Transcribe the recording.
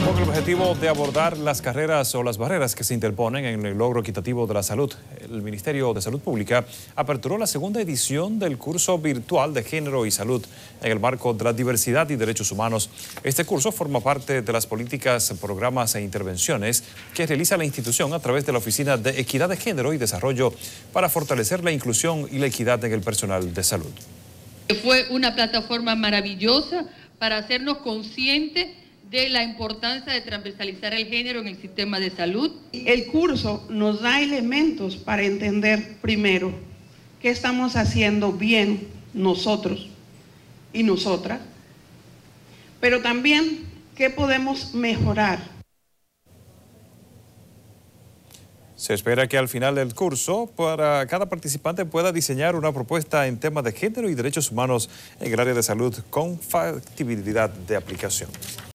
Con el objetivo de abordar las carreras o las barreras que se interponen en el logro equitativo de la salud, el Ministerio de Salud Pública aperturó la segunda edición del curso virtual de Género y Salud en el marco de la diversidad y derechos humanos. Este curso forma parte de las políticas, programas e intervenciones que realiza la institución a través de la Oficina de Equidad de Género y Desarrollo para fortalecer la inclusión y la equidad en el personal de salud. Fue una plataforma maravillosa para hacernos conscientes de la importancia de transversalizar el género en el sistema de salud. El curso nos da elementos para entender primero qué estamos haciendo bien nosotros y nosotras, pero también qué podemos mejorar. Se espera que al final del curso, cada participante pueda diseñar una propuesta en temas de género y derechos humanos en el área de salud con factibilidad de aplicación.